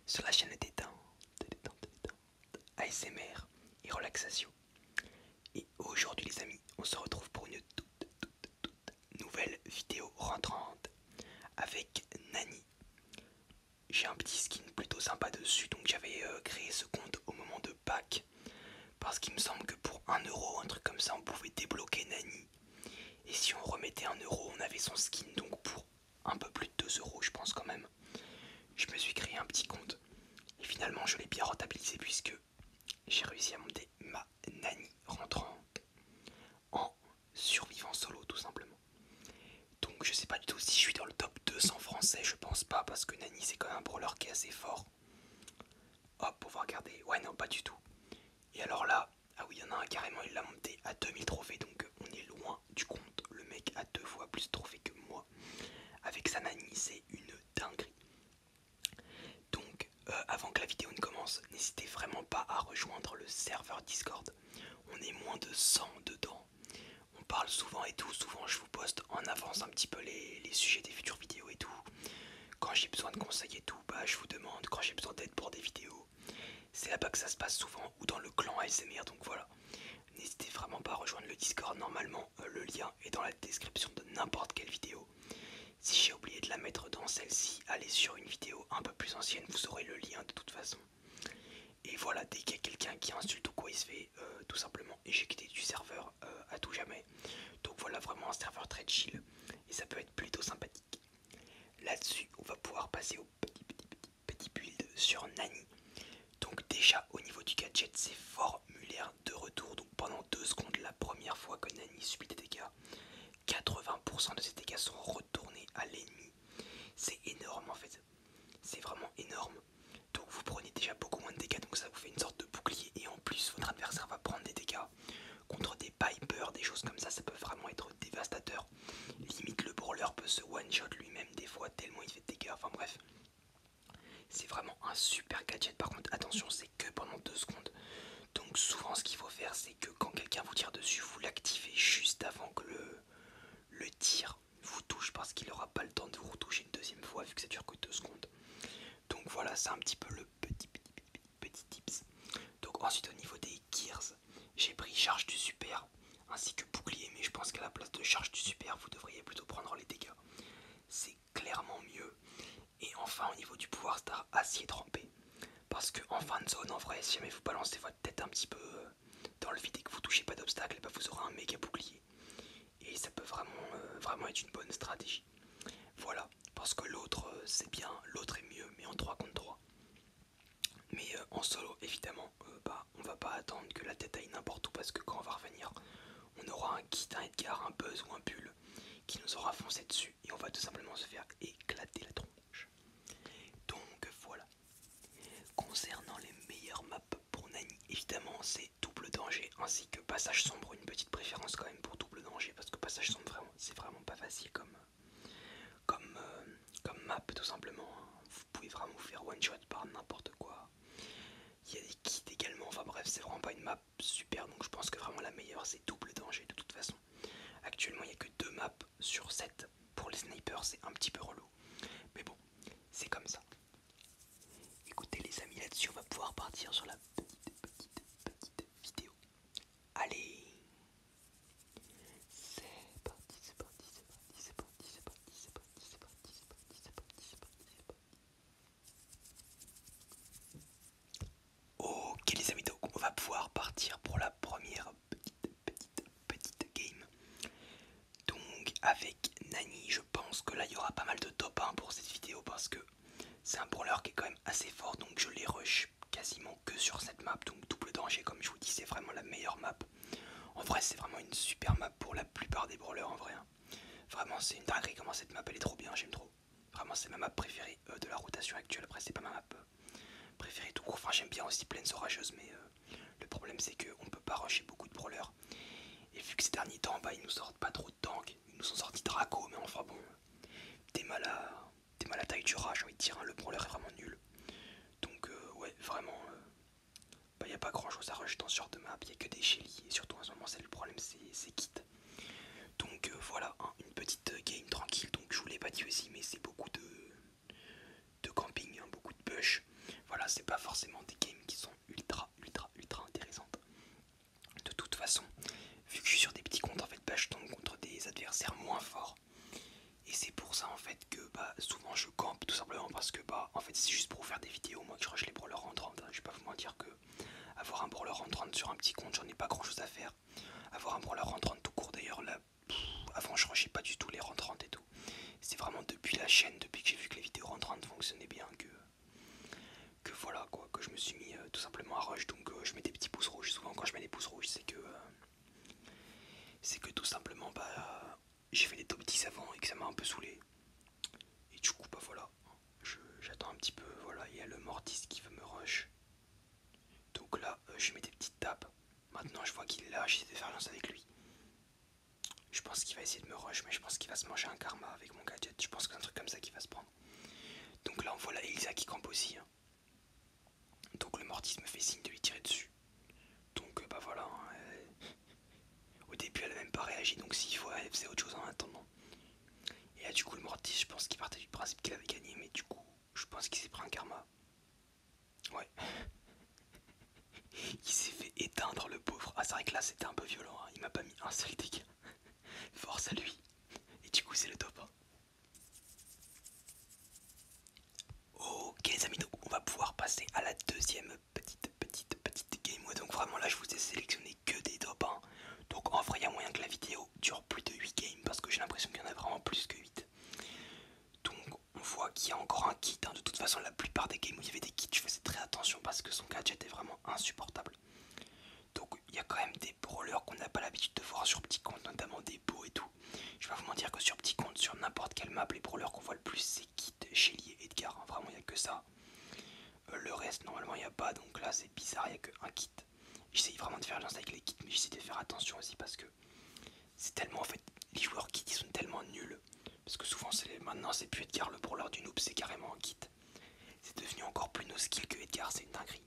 sur la chaîne ASMR et relaxation. Et aujourd'hui les amis, on se retrouve pour une toute nouvelle vidéo rentrante avec Nani. J'ai un petit skin plutôt sympa dessus, donc j'avais créé ce compte au moment de Pâques. Parce qu'il me semble que pour 1 euro, un truc comme ça, on pouvait débloquer Nani. Et si on remettait 1 euro, on avait son skin, donc pour un peu plus de 2 euros je pense quand même. Je me suis créé un petit compte. Et finalement je l'ai bien rentabilisé puisque j'ai réussi à monter ma Nani rentrante en survivant solo tout simplement. Donc je sais pas du tout si je suis dans le top 200 français, je pense pas parce que Nani c'est quand même un brawler qui est assez fort. Hop, on va regarder. Ouais non, pas du tout. Et alors là, ah oui, il y en a un carrément, il l'a monté à 2000 trophées, donc on est loin du compte. Le mec a 2 fois plus de trophées que moi. Avec sa Nani, c'est une dinguerie. Donc avant que la vidéo ne commence, n'hésitez vraiment pas à rejoindre le serveur Discord. On est moins de 100 dedans. On parle souvent et tout, souvent je vous poste en avance un petit peu les sujets des futures vidéos et tout. Quand j'ai besoin de conseils et tout, bah je vous demande. Quand j'ai besoin d'aide pour des vidéos, c'est là-bas que ça se passe souvent, ou dans le clan ASMR, donc voilà. N'hésitez vraiment pas à rejoindre le Discord, normalement le lien est dans la description de n'importe quelle vidéo. Si j'ai oublié de la mettre dans celle-ci, allez sur une vidéo un peu plus ancienne, vous aurez le lien de toute façon. Et voilà, dès qu'il y a quelqu'un qui insulte ou quoi, il se fait tout simplement éjecter du serveur à tout jamais. Donc voilà, vraiment un serveur très chill, et ça peut être plutôt sympathique. Là-dessus, on va pouvoir passer au petit build sur Nani. Donc déjà, au niveau du gadget, c'est Formulaire de retour. Donc pendant 2 secondes, la première fois que Nani subit des dégâts, 80% de ses dégâts sont retournés à l'ennemi. C'est énorme en fait, c'est vraiment énorme. Donc vous prenez déjà beaucoup moins de dégâts, donc ça vous fait une sorte de bouclier. Et en plus, votre adversaire va prendre des dégâts contre des Piper, des choses comme ça peut vraiment être dévastateur. Limite le brawler peut se one-shot lui-même des fois tellement il fait de dégâts, enfin bref. C'est vraiment un super gadget. Par contre attention, c'est que pendant 2 secondes. Donc souvent ce qu'il faut faire, c'est que quand quelqu'un vous tire dessus, vous l'activez juste avant que le tir vous touche, parce qu'il n'aura pas le temps de vous retoucher une deuxième fois vu que ça dure que 2 secondes. Donc voilà, c'est un petit peu le petit tips. Donc ensuite au niveau des gears, j'ai pris charge du super ainsi que bouclier, mais je pense qu'à la place de charge du super, vous devriez plutôt prendre les dégâts. C'est clairement mieux. Et enfin au niveau du pouvoir star, acier trempé. Parce que en fin de zone, en vrai, si jamais vous balancez votre tête un petit peu dans le vide et que vous touchez pas d'obstacle, bah vous aurez un méga bouclier. Et ça peut vraiment être une bonne stratégie. Voilà, parce que l'autre c'est bien, l'autre est mieux, mais en 3 contre 3. Mais en solo, évidemment, bah, on va pas attendre que la tête aille n'importe où, parce que quand on va revenir, on aura un Kit, un Edgar, un Buzz ou un Bull qui nous aura foncé dessus et on va tout simplement se faire éclater la tronche. Donc voilà. Concernant les meilleures maps pour Nani, évidemment c'est double danger ainsi que passage sombre, une petite préférence quand même pour double danger parce que passage sombre c'est vraiment pas facile comme, comme map tout simplement. Vous pouvez vraiment vous faire one shot par n'importe quoi. Il y a des kits également, enfin bref, c'est vraiment pas une map super, donc je pense que vraiment la meilleure c'est double danger de toute façon. Actuellement il n'y a que 2 maps sur 7 pour les snipers, c'est un petit peu relou. Mais bon, c'est comme ça. Écoutez les amis, là-dessus on va pouvoir partir sur la petite vidéo. Allez, c'est parti, c'est parti, c'est parti, c'est parti, c'est parti, c'est parti, c'est parti, c'est parti, c'est parti, c'est parti, c'est parti. Ok les amis, donc on va pouvoir partir pour la première petite game. Donc avec Nani, je pense que là il y aura pas mal de top 1 pour cette vidéo parce que c'est un brawler qui est quand même assez fort, donc je les rush quasiment que sur cette map. Donc double danger, comme je vous dis, c'est vraiment la meilleure map. En vrai c'est vraiment une super map pour la plupart des brawlers en vrai. Vraiment c'est une dinguerie comment cette map elle est trop bien, j'aime trop. Vraiment c'est ma map préférée de la rotation actuelle. Après c'est pas ma map préférée tout court, enfin j'aime bien aussi Plaines Orageuses, mais le problème c'est qu'on peut pas rusher beaucoup de brawlers. Et vu que ces derniers temps bah, ils nous sortent pas trop de tanks, ils nous ont sorti Draco, mais enfin bon, t'es mal à taille du rat, j'ai envie de dire, hein, le brawler est vraiment nul. Donc ouais vraiment bah, y a pas grand chose à rush dans ce genre de map, y a que des Shelly, et surtout en ce moment c'est le problème, c'est Kit. Donc voilà, hein, une petite game tranquille, donc je vous l'ai pas dit aussi, mais c'est beaucoup de camping, hein, beaucoup de push. c'est pas forcément des games qui sont ultra intéressantes. De toute façon, vu que je suis sur des petits comptes, en fait, bah, je tombe contre des adversaires moins forts. Et c'est pour ça en fait que bah, souvent je campe, tout simplement parce que bah en fait c'est juste pour vous faire des vidéos, moi que je rush les brawlers en 30, hein. Je vais pas vous mentir que avoir un brawler en 30 sur un petit compte, j'en ai pas grand chose à faire. Avoir un brawler en 30 tout court d'ailleurs, là, avant je rushais pas du tout les rangs 30 et tout. C'est vraiment depuis la chaîne, depuis que j'ai vu que les vidéos en 30 fonctionnaient bien que voilà quoi, que je me suis mis tout simplement à rush. Donc je mets des petits pouces rouges. Souvent quand je mets des pouces rouges c'est que tout simplement bah j'ai fait des top 10 avant et que ça m'a un peu saoulé. Et du coup bah voilà, j'attends un petit peu, voilà, il y a le Mortis qui veut me rush. Donc là je mets des petites tapes. Maintenant je vois qu'il est là, j'essaie de faire lance avec lui. Je pense qu'il va essayer de me rush, mais je pense qu'il va se manger un karma avec mon gadget. Je pense que c'est un truc comme ça qui va se prendre. Donc là on voit la Elisa qui campe aussi, hein. Donc le Mortis me fait signe de lui tirer dessus. Donc bah voilà, hein, au début elle a même pas réagi, donc s'il faut elle faisait autre chose en attendant. Et là du coup le Mortis, je pense qu'il partait du principe qu'il avait gagné, mais du coup je pense qu'il s'est pris un karma. Ouais. Il s'est fait éteindre le pauvre. Ah c'est vrai que là c'était un peu violent, hein. Il m'a pas mis un seul dégât. Force à lui. Et du coup c'est le top, hein. Ok les amis, donc on va pouvoir passer à la deuxième petite game. Ouais, donc vraiment là je vous ai sélectionné que des top 1. Donc en vrai il y a moyen que la vidéo dure plus de 8 games parce que j'ai l'impression qu'il y en a vraiment plus que 8. Donc on voit qu'il y a encore un kit, hein. De toute façon la plupart des games où il y avait des kits je faisais très attention parce que son gadget est vraiment insupportable. Donc il y a quand même des brawlers qu'on n'a pas l'habitude de voir sur petit compte, notamment des beaux et tout. Je vais pas vous mentir que sur petit compte, sur n'importe quelle map, les brawlers qu'on voit le plus c'est Kit, Shelly et Edgar, hein. Vraiment il n'y a que ça. Le reste normalement il n'y a pas, donc là c'est bizarre, il n'y a qu'un kit. J'essaye vraiment de faire lance avec les kits, mais j'essaie de faire attention aussi parce que c'est tellement en fait, les joueurs kits ils sont tellement nuls. Parce que souvent maintenant c'est plus Edgar le brawler du noob, c'est carrément un kit. C'est devenu encore plus no skill que Edgar, c'est une dinguerie.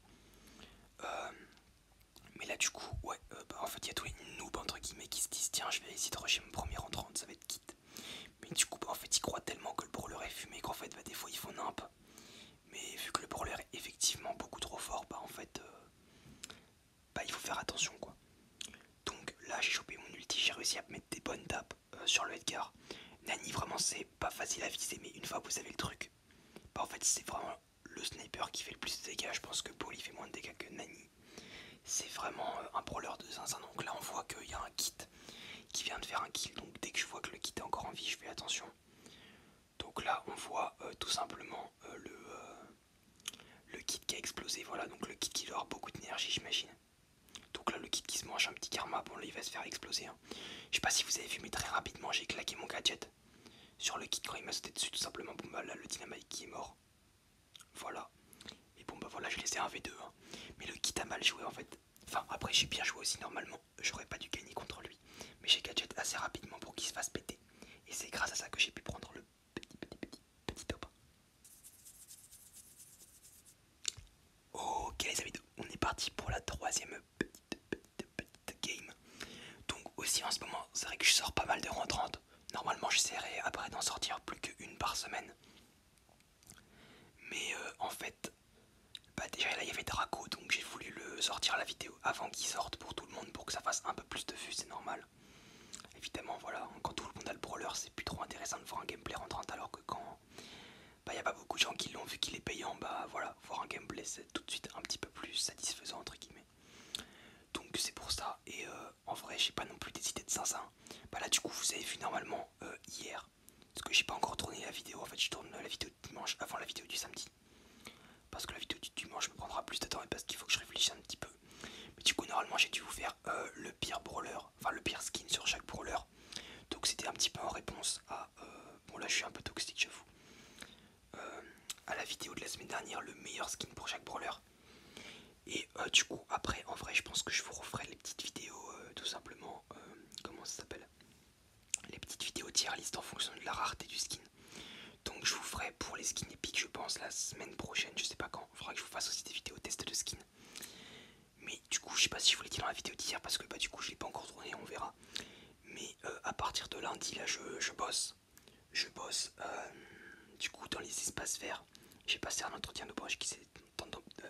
Mais là du coup, ouais, bah, en fait il y a tous les noobs entre guillemets qui se disent tiens je vais essayer de rusher mon premier en 30, ça va être kit. Mais du coup bah, en fait ils croient tellement que le brawler est fumé qu'en fait bah, des fois ils font nimp. Mais vu que le brawler est effectivement beaucoup trop fort, bah en fait bah, il faut faire attention quoi. Donc là j'ai chopé mon ulti, j'ai réussi à mettre des bonnes tapes sur le Edgar. Nani vraiment c'est pas facile à viser, mais une fois que vous avez le truc, bah en fait c'est vraiment le sniper qui fait le plus de dégâts. Je pense que Paul il fait moins de dégâts que Nani. C'est vraiment un brawler de zinzin. Donc là on voit qu'il y a un kit qui vient de faire un kill. Donc dès que je vois que le kit est encore en vie, je fais attention. Donc là on voit tout simplement le kit qui a explosé. Voilà, donc le kit qui doit avoir beaucoup d'énergie j'imagine. Donc là le kit qui se mange un petit karma, bon là il va se faire exploser, hein. Je sais pas si vous avez vu mais très rapidement j'ai claqué mon gadget sur le kit quand il m'a sauté dessus tout simplement. Bon bah là le dynamite qui est mort. Voilà. Et bon bah voilà je laissé un V2, hein. Mais le kit a mal joué en fait. Enfin après j'ai bien joué aussi normalement. J'aurais pas dû gagner contre lui. Mais j'ai gadget assez rapidement pour qu'il se fasse péter. Et c'est grâce à ça que j'ai pu prendre le petit top. Ok les amis, on est parti pour la troisième petite game. Donc aussi en ce moment, c'est vrai que je sors pas mal de rang 30. Normalement j'essaierai après d'en sortir plus qu'une par semaine. Mais en fait, bah déjà là il y avait Draco, donc j'ai voulu le sortir la vidéo avant qu'il sorte pour tout le monde pour que ça fasse un peu plus de vues, c'est normal. Évidemment voilà, quand tout le monde a le brawler c'est plus trop intéressant de voir un gameplay en 30 alors que quand bah y a pas beaucoup de gens qui l'ont vu qu'il est payant, bah voilà, voir un gameplay c'est tout de suite un petit peu plus satisfaisant entre guillemets. Donc c'est pour ça, et en vrai j'ai pas non plus des idées de 500. Bah là du coup vous avez vu normalement hier, parce que j'ai pas encore tourné la vidéo, en fait je tourne la vidéo de dimanche avant la vidéo du samedi. Parce que la vidéo du dimanche me prendra plus de temps et parce qu'il faut que je réfléchisse un petit peu. Mais du coup normalement j'ai dû vous faire le pire brawler, enfin le pire skin sur chaque brawler. Donc c'était un petit peu en réponse à, bon là je suis un peu toxique j'avoue, à la vidéo de la semaine dernière, le meilleur skin pour chaque brawler. Et du coup après en vrai je pense que je vous referai les petites vidéos tout simplement, comment ça s'appelle, les petites vidéos tier list en fonction de la rareté du skin. Donc je vous ferai pour les skins épiques je pense la semaine prochaine, je sais pas quand. Il faudra que je vous fasse aussi des vidéos test de skins. Mais du coup je sais pas si je vous l'ai dit dans la vidéo d'hier parce que bah du coup je l'ai pas encore tourné, on verra. Mais à partir de lundi là je bosse. Je bosse du coup dans les espaces verts. J'ai passé un entretien d'embauche qui s'est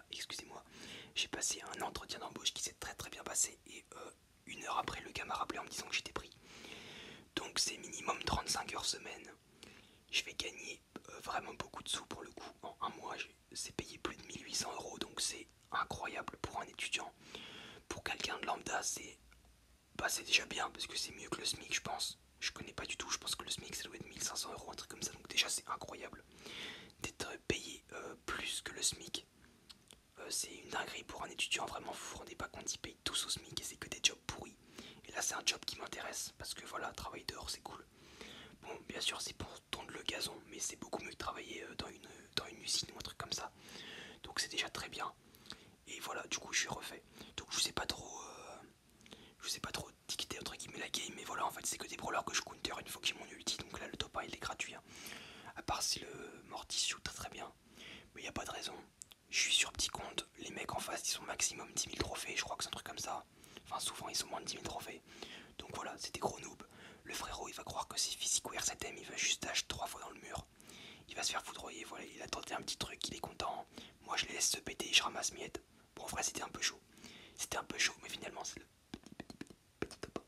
excusez-moi, j'ai passé un entretien d'embauche qui s'est très bien passé et 1 heure après le gars m'a rappelé en me disant que j'étais pris. Donc c'est minimum 35 heures semaine. Je vais gagner vraiment beaucoup de sous pour le coup. En un mois, c'est payé plus de 1 800 € donc c'est incroyable pour un étudiant. Pour quelqu'un de lambda, c'est déjà bien parce que c'est mieux que le SMIC, je pense. Je connais pas du tout, je pense que le SMIC ça doit être 1 500 €, un truc comme ça, donc déjà c'est incroyable d'être payé plus que le SMIC. C'est une dinguerie pour un étudiant, vraiment vous vous rendez pas compte, ils payent tous au SMIC et c'est que des jobs pourris. Et là c'est un job qui m'intéresse parce que voilà, travailler dehors c'est cool. Bon, bien sûr c'est pour tondre le gazon, mais c'est beaucoup mieux que travailler dans une usine ou un truc comme ça. Donc c'est déjà très bien. Et voilà, du coup je suis refait. Donc je sais pas trop dicter entre guillemets la game, mais voilà, en fait c'est que des brawlers que je counter une fois que j'ai mon ulti. Donc là le top 1 il est gratuit, hein. À part si le Mortis shoot très bien, mais y a pas de raison. Je suis sur petit compte, les mecs en face ils sont maximum 10 000 trophées, je crois que c'est un truc comme ça. Enfin souvent ils sont moins de 10 000 trophées. Donc voilà, c'est des gros noobs. Le frérot il va croire que c'est physique ou R7M, il va juste dash 3 fois dans le mur. Il va se faire foudroyer, voilà, il a tenté un petit truc, il est content. Moi je les laisse se péter, je ramasse miettes. Bon en vrai c'était un peu chaud. C'était un peu chaud, mais finalement c'est le petit top.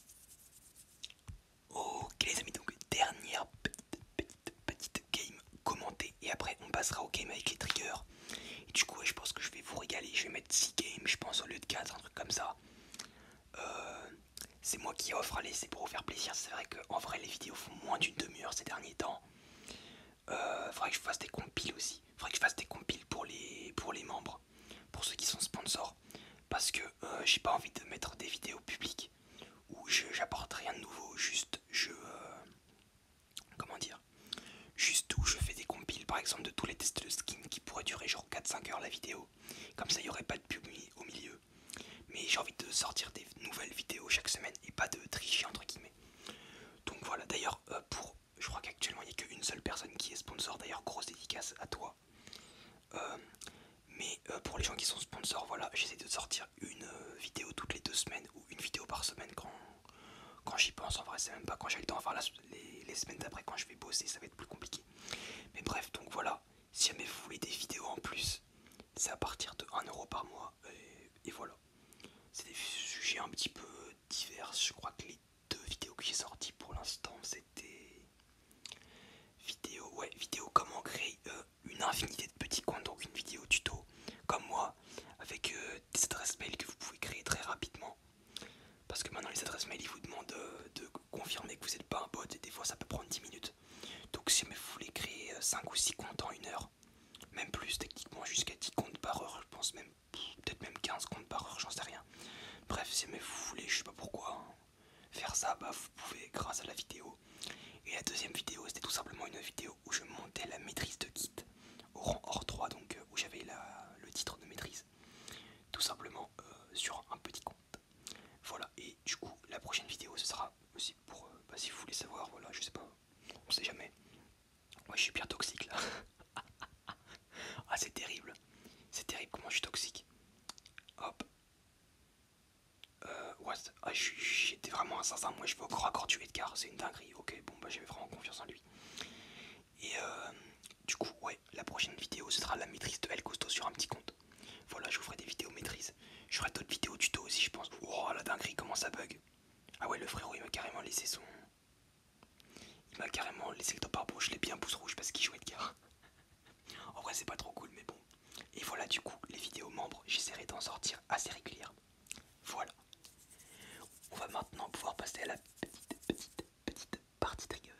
Ok les amis, donc dernière petite game commentée. Et après on passera au game avec les triggers. Et du coup ouais, je pense que je vais vous régaler. Je vais mettre 6 games, je pense, au lieu de 4, un truc comme ça. C'est moi qui offre, allez, c'est pour vous faire plaisir. C'est vrai qu'en vrai les vidéos font moins d'une demi-heure ces derniers temps. Faudrait que je fasse des compiles aussi. Faudrait que je fasse des compiles pour les membres, pour ceux qui sont sponsors. Parce que j'ai pas envie de mettre des vidéos publiques où j'apporte rien de nouveau, juste comment dire, juste où je fais des compiles par exemple de tous les tests de skin qui pourraient durer genre 4-5 heures la vidéo. Comme ça il n'y aurait pas de pub au milieu. Mais j'ai envie de sortir des nouvelles vidéos chaque semaine et pas de tricher entre guillemets. Donc voilà, d'ailleurs je crois qu'actuellement il n'y a qu'une seule personne qui est sponsor, d'ailleurs grosse dédicace à toi. Mais pour les gens qui sont sponsors, voilà, j'essaie de sortir une vidéo toutes les 2 semaines ou une vidéo par semaine quand j'y pense. En vrai, c'est même pas quand j'ai le temps. Enfin, les semaines d'après, quand je vais bosser, ça va être plus compliqué. Mais bref, donc voilà, si jamais vous voulez des vidéos en plus, c'est à partir de 1 € par mois. Et voilà, c'est des sujets un petit peu divers. Je crois que les 2 vidéos que j'ai sorties pour l'instant, c'était vidéo comment créer une infinité de petits comptes, donc une vidéo tuto comme moi avec des adresses mail que vous pouvez créer très rapidement parce que maintenant les adresses mail ils vous demandent de confirmer que vous n'êtes pas un bot et des fois ça peut prendre 10 minutes. Donc si vous voulez créer 5 ou 6 comptes en 1 heure, même plus techniquement, jusqu'à 10 comptes par heure, je pense même peut-être même 15 comptes par heure, j'en sais rien. Bref, si vous voulez, je sais pas pourquoi, hein, faire ça, bah vous pouvez grâce à la vidéo. Et la deuxième vidéo, c'était tout simplement une vidéo où je montais la maîtrise de kit au rang hors 3, donc où j'avais le titre de maîtrise, tout simplement sur un petit compte. Voilà, et du coup, la prochaine vidéo, ce sera aussi pour, si vous voulez savoir, voilà, je sais pas, on sait jamais. Ouais, je suis bien toxique là. Ah, c'est terrible comment je suis toxique. Hop. Ouais, j'étais vraiment assassin, moi je vais au corps à corps tuer Edgar, c'est une dinguerie, ok, bon bah j'avais vraiment confiance en lui. Et du coup, ouais, la prochaine vidéo ce sera la maîtrise de El Costo sur un petit compte. Voilà, je vous ferai des vidéos maîtrise. Je ferai d'autres vidéos tuto aussi, je pense. Oh la dinguerie, comment ça bug. Ah ouais, le frérot il m'a carrément laissé son. Il m'a carrément laissé le top par je l'ai bien pouce rouge parce qu'il jouait Edgar. En vrai, c'est pas trop cool, mais bon. Et voilà, du coup, les vidéos membres, j'essaierai d'en sortir assez régulièrement. Voilà. On va maintenant pouvoir passer à la petite partie trigger.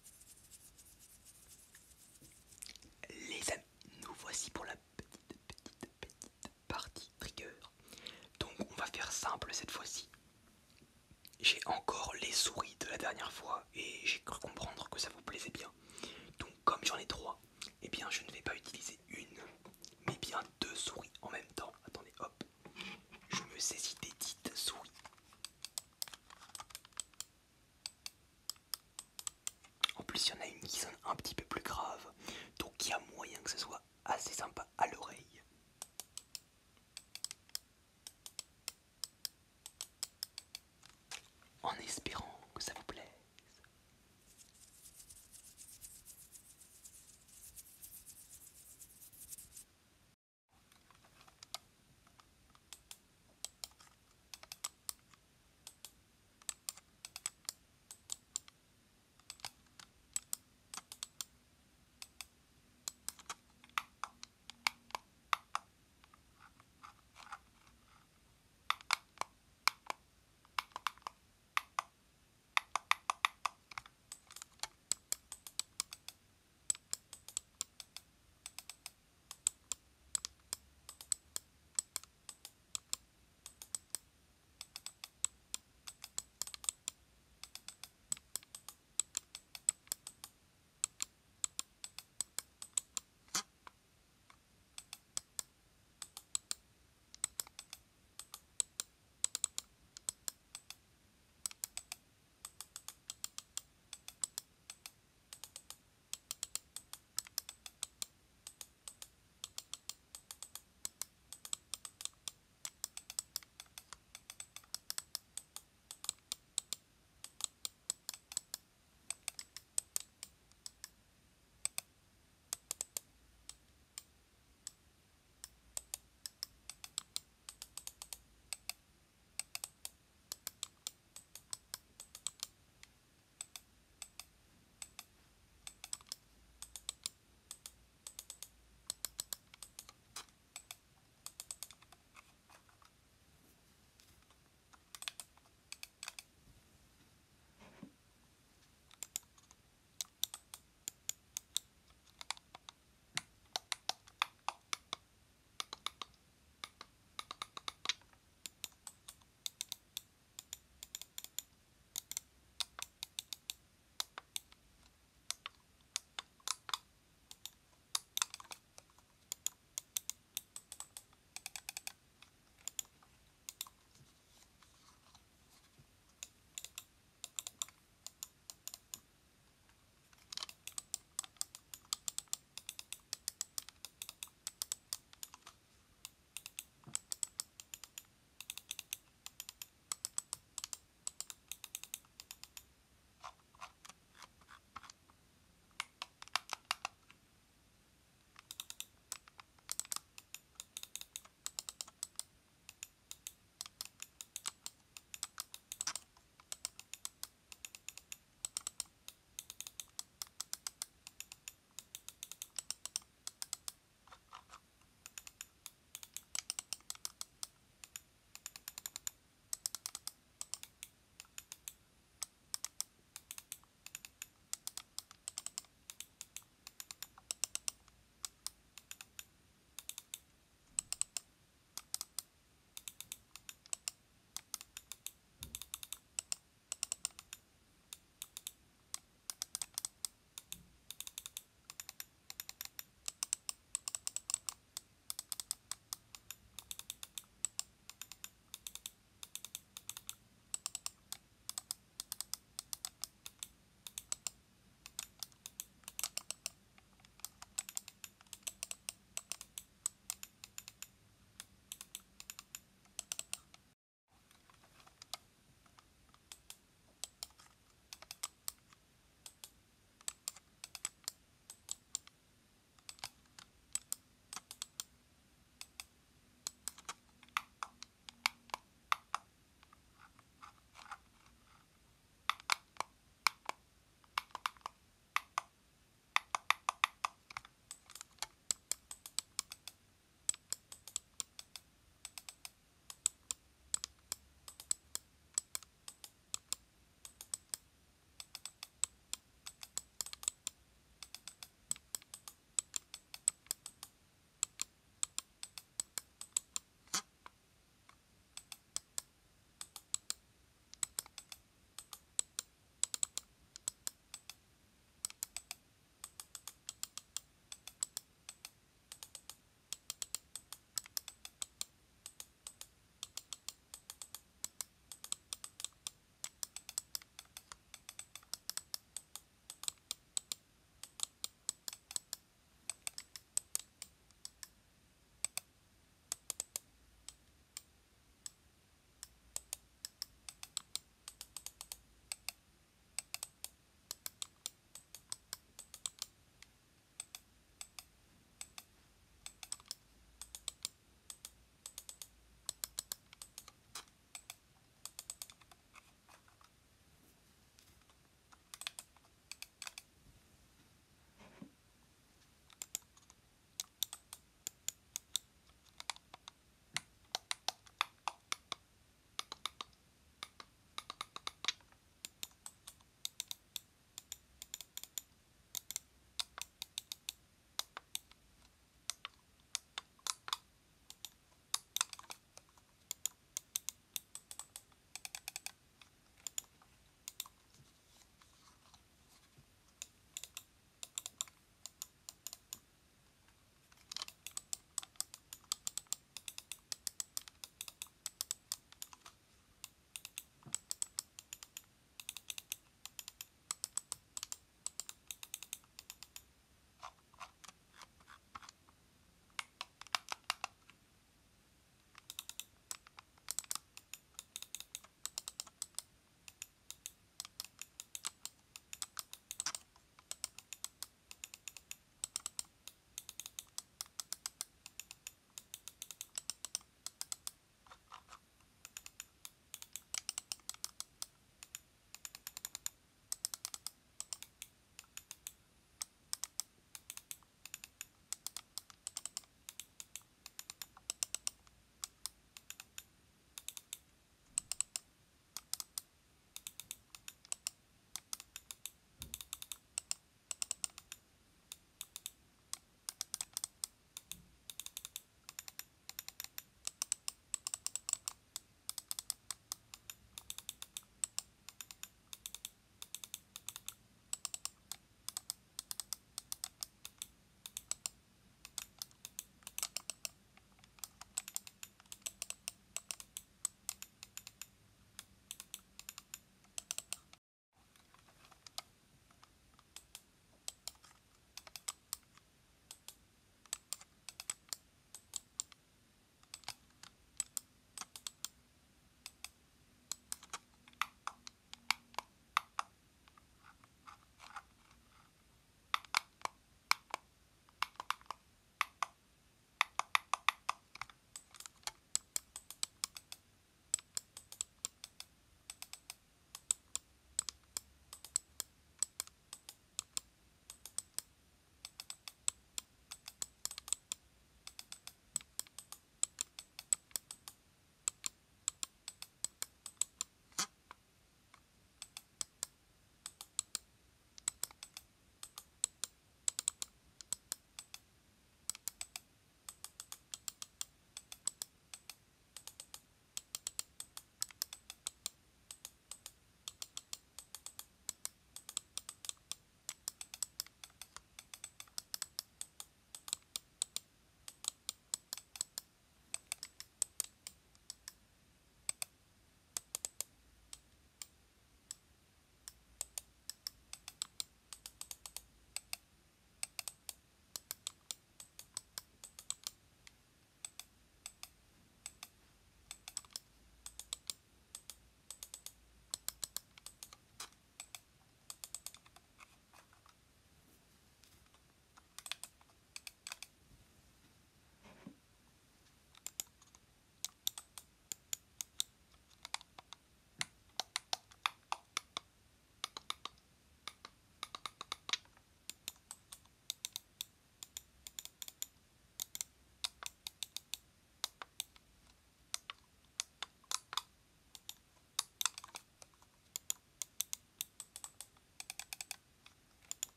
Les amis, nous voici pour la petite partie trigger. Donc on va faire simple cette fois-ci. J'ai encore les souris de la dernière fois et j'ai cru comprendre que ça vous plaisait bien. Donc comme j'en ai 3, eh bien je ne vais pas utiliser une, mais bien 2 souris en même temps. Attendez, hop, je me saisis des dites souris. En plus, il y en a une qui sonne un petit peu plus grave, donc il y a moyen que ce soit assez sympa à l'oreille.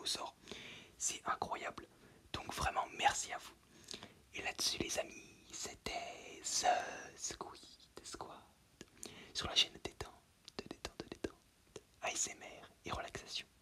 dinosaures. C'est incroyable. Donc vraiment merci à vous. Et là-dessus les amis, c'était The Squid Squad sur la chaîne détente, ASMR et relaxation.